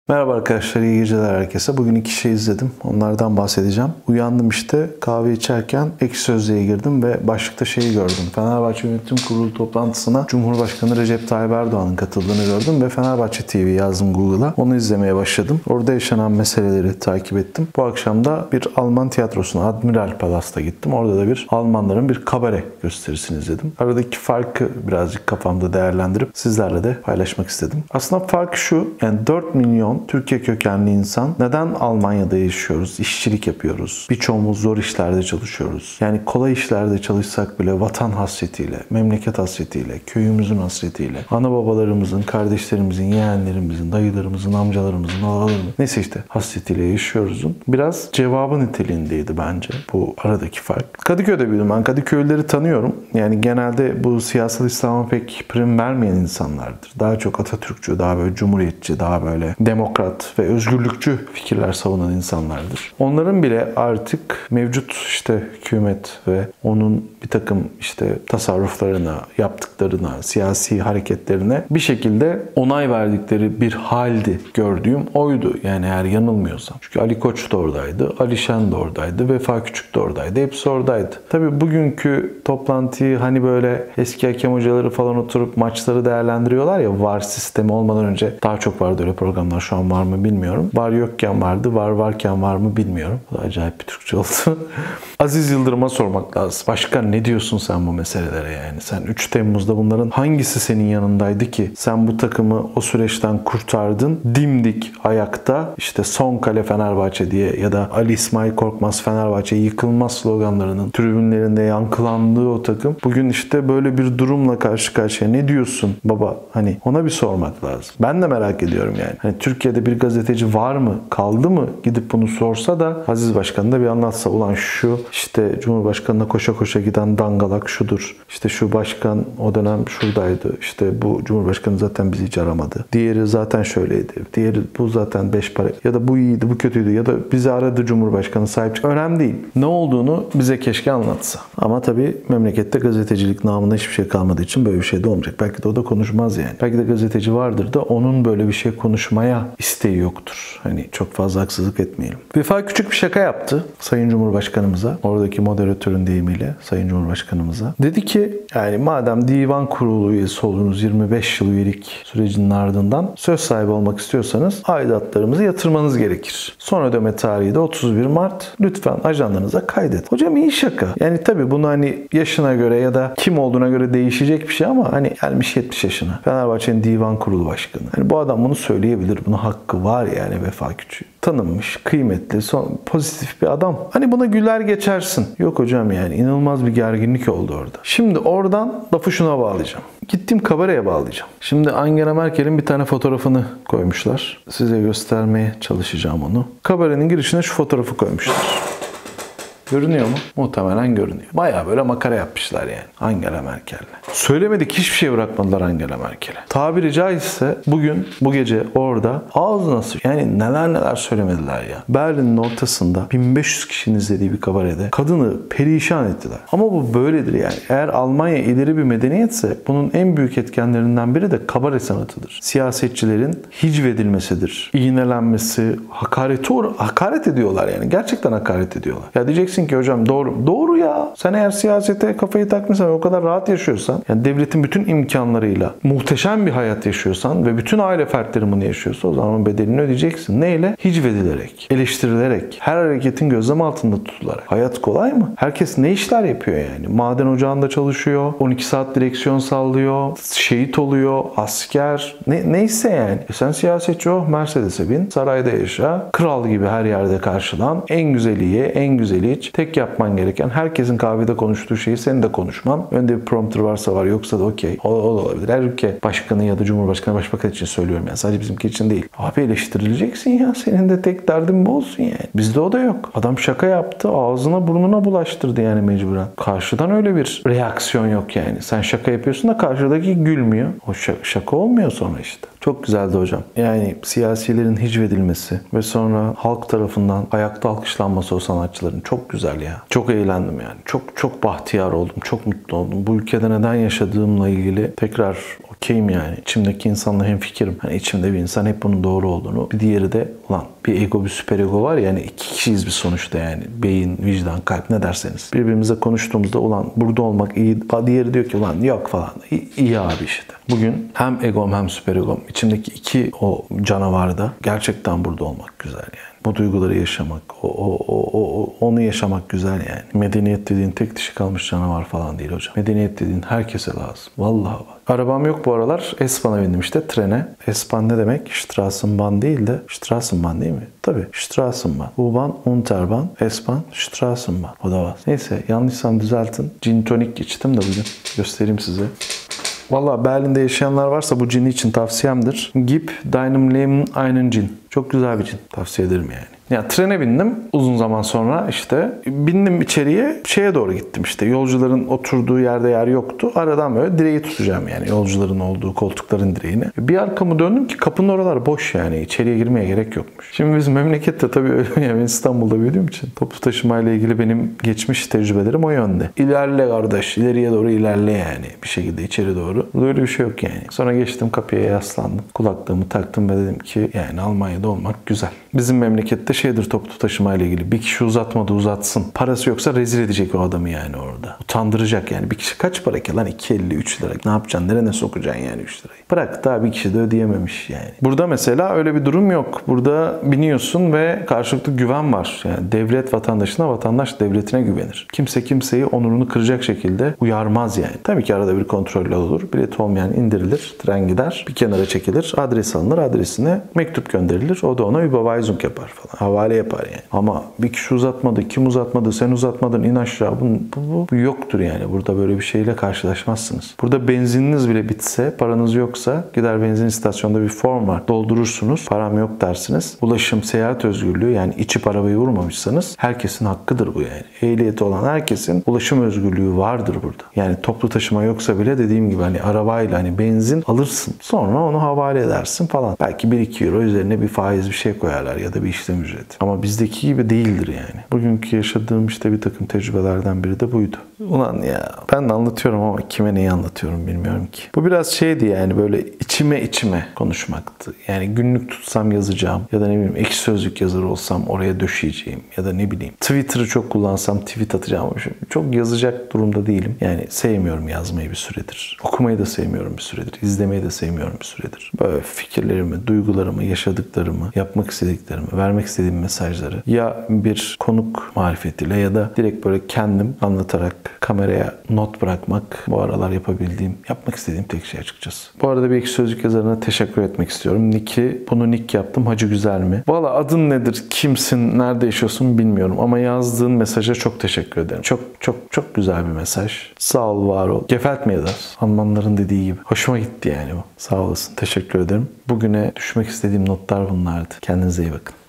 Merhaba arkadaşlar, iyi geceler herkese. Bugün iki şey izledim. Onlardan bahsedeceğim. Uyandım işte, kahve içerken Ekşi Sözlüğe girdim ve başlıkta şeyi gördüm. Fenerbahçe Yönetim Kurulu toplantısına Cumhurbaşkanı Recep Tayyip Erdoğan'ın katıldığını gördüm ve Fenerbahçe TV yazdım Google'a. Onu izlemeye başladım. Orada yaşanan meseleleri takip ettim. Bu akşam da bir Alman tiyatrosuna, Admiral Palas'ta gittim. Orada da bir Almanların bir kabare gösterisini izledim. Aradaki farkı birazcık kafamda değerlendirip sizlerle de paylaşmak istedim. Aslında fark şu, yani 4 milyon Türkiye kökenli insan neden Almanya'da yaşıyoruz, işçilik yapıyoruz, birçoğumuz zor işlerde çalışıyoruz. Yani kolay işlerde çalışsak bile vatan hasretiyle, memleket hasretiyle, köyümüzün hasretiyle, ana babalarımızın, kardeşlerimizin, yeğenlerimizin, dayılarımızın, amcalarımızın, alalarımızın neyse işte hasretiyle yaşıyoruzun biraz cevabı niteliğindeydi bence bu aradaki fark. Kadıköy'de büyüdüm. Ben Kadıköylüleri tanıyorum. Yani genelde bu siyasal İslam'a pek prim vermeyen insanlardır. Daha çok Atatürkçü, daha böyle cumhuriyetçi, daha böyle demokrat ve özgürlükçü fikirler savunan insanlardır. Onların bile artık mevcut işte hükümet ve onun bir takım işte tasarruflarına, yaptıklarına, siyasi hareketlerine bir şekilde onay verdikleri bir haldi gördüğüm oydu. Yani eğer yanılmıyorsam. Çünkü Ali Koç da oradaydı, Ali Şen de oradaydı, Vefa Küçük de oradaydı. Hepsi oradaydı. Tabii bugünkü toplantıyı hani böyle eski hakem hocaları falan oturup maçları değerlendiriyorlar ya, VAR sistemi olmadan önce daha çok vardı öyle programlar. Şu an var mı bilmiyorum. VAR yokken vardı, VAR varken var mı bilmiyorum. Bu da acayip bir Türkçe oldu. Aziz Yıldırım'a sormak lazım. Başkan ne diyorsun sen bu meselelere yani? Sen 3 Temmuz'da bunların hangisi senin yanındaydı ki sen bu takımı o süreçten kurtardın? Dimdik ayakta işte son kale Fenerbahçe diye ya da Ali İsmail Korkmaz Fenerbahçe yıkılmaz sloganlarının tribünlerinde yankılandığı o takım bugün işte böyle bir durumla karşı karşıya. Ne diyorsun baba? Hani ona bir sormak lazım. Ben de merak ediyorum yani. Hani Türkiye'de bir gazeteci var mı? Kaldı mı? Gidip bunu sorsa da Aziz Başkan da bir anlatsa. Ulan şu işte Cumhurbaşkanı'na koşa koşa giden dangalak şudur. İşte şu başkan o dönem şuradaydı. İşte bu Cumhurbaşkanı zaten bizi hiç aramadı. Diğeri zaten şöyleydi. Diğeri bu zaten beş para. Ya da bu iyiydi, bu kötüydü. Ya da bizi aradı Cumhurbaşkanı sahip çıktı. Önemli değil. Ne olduğunu bize keşke anlatsa. Ama tabii memlekette gazetecilik namına hiçbir şey kalmadığı için böyle bir şey de olmayacak. Belki de o da konuşmaz yani. Belki de gazeteci vardır da onun böyle bir şey konuşmaya isteği yoktur. Hani çok fazla haksızlık etmeyelim. Vefa küçük bir şaka yaptı Sayın Cumhurbaşkanımıza. Oradaki moderatörün deyimiyle Sayın Cumhurbaşkanımıza. Dedi ki yani madem divan kurulu üyesi oldunuz 25 yıl üyelik sürecinin ardından söz sahibi olmak istiyorsanız aidatlarımızı yatırmanız gerekir. Son ödeme tarihi de 31 Mart. Lütfen ajandanıza kaydet. Hocam iyi şaka. Yani tabii bunu hani yaşına göre ya da kim olduğuna göre değişecek bir şey ama hani gelmiş 70 yaşına. Fenerbahçe'nin divan kurulu başkanı. Hani bu adam bunu söyleyebilir. Buna hakkı var yani Vefa Küçük. Tanınmış, kıymetli, pozitif bir adam. Hani buna güler geçersin. Yok hocam yani inanılmaz bir gerginlik oldu orada. Şimdi oradan lafı şuna bağlayacağım. Gittim kabareye bağlayacağım. Şimdi Angela Merkel'in bir tane fotoğrafını koymuşlar. Size göstermeye çalışacağım onu. Kabarenin girişine şu fotoğrafı koymuşlar. Görünüyor mu? Muhtemelen görünüyor. Bayağı böyle makara yapmışlar yani Angela Merkel'le. Söylemedik hiçbir şey bırakmadılar Angela Merkel'e. Tabiri caizse bugün, bu gece orada ağzına yani neler söylemediler ya. Berlin'in ortasında 1500 kişinin izlediği bir kabarede kadını perişan ettiler. Ama bu böyledir yani. Eğer Almanya ileri bir medeniyetse bunun en büyük etkenlerinden biri de kabare sanatıdır. Siyasetçilerin hicvedilmesidir. İğnelenmesi, hakaret ediyorlar yani. Gerçekten hakaret ediyorlar. Ya diyeceksin ki hocam doğru. Doğru ya. Sen eğer siyasete kafayı takmışsan ve o kadar rahat yaşıyorsan, yani devletin bütün imkanlarıyla muhteşem bir hayat yaşıyorsan ve bütün aile fertleri bunu yaşıyorsa o zaman bedelini ödeyeceksin. Neyle? Hicvedilerek, eleştirilerek, her hareketin gözlem altında tutularak. Hayat kolay mı? Herkes ne işler yapıyor yani? Maden ocağında çalışıyor, 12 saat direksiyon sallıyor, şehit oluyor, asker, neyse yani. Sen siyasetçi ol, Mercedes'e bin, sarayda yaşa, kral gibi her yerde karşılan, en güzeli ye, en güzeli iç. Tek yapman gereken herkesin kahvede konuştuğu şeyi senin de konuşman. Önde bir prompter varsa var, yoksa da okey. O da olabilir. Her ülke başkanı ya da cumhurbaşkanı, başbakan için söylüyorum yani. Sadece bizimki için değil. Abi eleştirileceksin ya. Senin de tek derdin bu olsun yani. Bizde o da yok. Adam şaka yaptı. Ağzına burnuna bulaştırdı yani mecburen. Karşıdan öyle bir reaksiyon yok yani. Sen şaka yapıyorsun da karşıdaki gülmüyor. O şaka olmuyor sonra işte. Çok güzeldi hocam. Yani siyasilerin hicvedilmesi ve sonra halk tarafından ayakta alkışlanması o sanatçıların çok güzel ya. Çok eğlendim yani. Çok bahtiyar oldum. Çok mutlu oldum. Bu ülkede neden yaşadığımla ilgili tekrar o okeyim yani. İçimdeki insanla hemfikirim. Hani içimde bir insan hep bunun doğru olduğunu. Bir diğeri de ulan bir ego, bir süper ego var ya, yani iki kişiyiz bir sonuçta yani. Beyin, vicdan, kalp, ne derseniz. Birbirimize konuştuğumuzda ulan burada olmak iyi. Diğeri diyor ki ulan yok falan. İyi abi işte. Bugün hem egom hem süper egom, içimdeki iki o canavarda gerçekten burada olmak güzel yani. Bu duyguları yaşamak, onu yaşamak güzel yani. Medeniyet dediğin tek dişi kalmış canavar falan değil hocam. Medeniyet dediğin herkese lazım. Vallahi bak. Arabam yok bu aralar. S-Bahn'a bindim işte, trene. S-Bahn ne demek? Straßenbahn değil de Straßenbahn değil mi? Tabii. Straßenbahn. U-Bahn, Unterbahn, S-Bahn, Straßenbahn. O da var. Neyse, yanlışsam düzeltin. Gin tonic içtim de bugün. Göstereyim size. Valla Berlin'de yaşayanlar varsa bu cini için tavsiyemdir. Gib deinem Leben einen Gin. Çok güzel bir cin. Tavsiye ederim yani. Ya trene bindim uzun zaman sonra, işte bindim içeriye, şeye doğru gittim işte, yolcuların oturduğu yerde yer yoktu. Aradan böyle direği tutacağım yani, yolcuların olduğu koltukların direğini. Bir arkamı döndüm ki kapının oralar boş yani, içeriye girmeye gerek yokmuş. Şimdi biz memlekette tabii öyle yani, ben İstanbul'da büyüdüğüm için toplu taşımayla ilgili benim geçmiş tecrübelerim o yönde. İlerle kardeş, ileriye doğru ilerle yani, bir şekilde içeri doğru. Böyle bir şey yok yani. Sonra geçtim, kapıya yaslandım, kulaklığımı taktım ve dedim ki yani Almanya'da olmak güzel. Bizim memlekette şeydir toplu taşımayla ilgili. Bir kişi uzatmadı uzatsın. Parası yoksa rezil edecek o adamı yani orada. Utandıracak yani. Bir kişi kaç para ki lan? 2,50 3 lira. Ne yapacaksın? Nereye sokacaksın yani 3 lirayı? Bırak, daha bir kişi de ödeyememiş yani. Burada mesela öyle bir durum yok. Burada biniyorsun ve karşılıklı güven var. Yani devlet vatandaşına, vatandaş devletine güvenir. Kimse kimseyi onurunu kıracak şekilde uyarmaz yani. Tabii ki arada bir kontroller olur. Bilet olmayan indirilir. Tren gider. Bir kenara çekilir. Adres alınır. Adresine mektup gönderilir. O da ona Überweisung yapar falan. Havale yapar yani. Ama bir kişi uzatmadı, kim uzatmadı, sen uzatmadın, in aşağı. Bu yoktur yani. Burada böyle bir şeyle karşılaşmazsınız. Burada benzininiz bile bitse, paranız yoksa gider benzin istasyonunda bir form var. Doldurursunuz. Param yok dersiniz. Ulaşım, seyahat özgürlüğü, yani içip arabayı vurmamışsanız herkesin hakkıdır bu yani. Ehliyeti olan herkesin ulaşım özgürlüğü vardır burada. Yani toplu taşıma yoksa bile dediğim gibi hani arabayla hani benzin alırsın. Sonra onu havale edersin falan. Belki 1-2 euro üzerine bir faiz bir şey koyarlar ya da bir işlem ücreti. Ama bizdeki gibi değildir yani. Bugünkü yaşadığım işte bir takım tecrübelerden biri de buydu. Ulan ya, ben de anlatıyorum ama kime neyi anlatıyorum bilmiyorum ki. Bu biraz şeydi yani, böyle içime konuşmaktı. Yani günlük tutsam yazacağım ya da ne bileyim ekşi sözlük yazarı olsam oraya döşeyeceğim ya da ne bileyim Twitter'ı çok kullansam tweet atacağım. Çok yazacak durumda değilim. Yani sevmiyorum yazmayı bir süredir. Okumayı da sevmiyorum bir süredir. İzlemeyi de sevmiyorum bir süredir. Böyle fikirlerimi, duygularımı, yaşadıklarımı, yapmak istediklerimi, vermek istediğim mesajları ya bir konuk marifetiyle ya da direkt böyle kendim anlatarak kameraya not bırakmak bu aralar yapabildiğim, yapmak istediğim tek şey açıkçası. Bu arada bir ekşi sözlük yazarına teşekkür etmek istiyorum. Bunu nick yaptım. Hacı Güzel mi? Valla adın nedir? Kimsin? Nerede yaşıyorsun bilmiyorum ama yazdığın mesaja çok teşekkür ederim. Çok güzel bir mesaj. Sağ ol, var ol. Gefällt mir das. Almanların dediği gibi. Hoşuma gitti yani bu. Sağ olasın. Teşekkür ederim. Bugüne düşmek istediğim notlar bunlardı. Kendinize iyi bakın.